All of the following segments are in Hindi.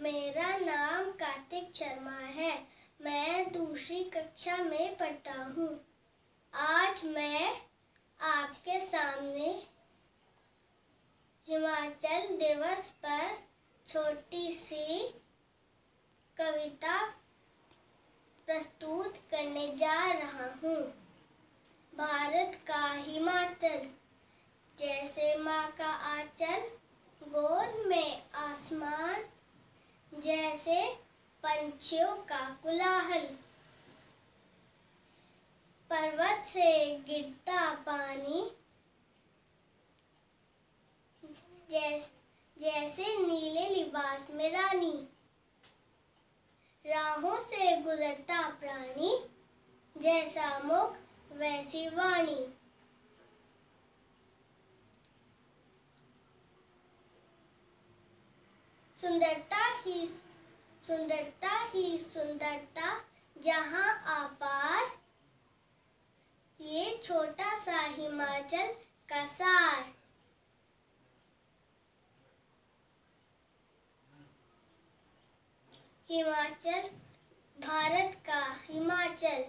मेरा नाम कार्तिक शर्मा है। मैं दूसरी कक्षा में पढ़ता हूँ। आज मैं आपके सामने हिमाचल दिवस पर छोटी सी कविता प्रस्तुत करने जा रहा हूँ। भारत का हिमाचल, जैसे माँ का आंचल, गोद में आसमान, जैसे पंछियों का कोलाहल, पर्वत से गिरता पानी, जैसे नीले लिबास में रानी, राहों से गुजरता प्राणी, जैसा मुख वैसी वाणी। सुंदरता जहां अपार, ये छोटा सा हिमाचल का सार। हिमाचल, भारत का हिमाचल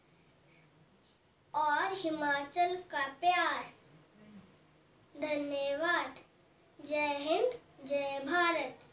और हिमाचल का प्यार। धन्यवाद। जय हिंद, जय भारत।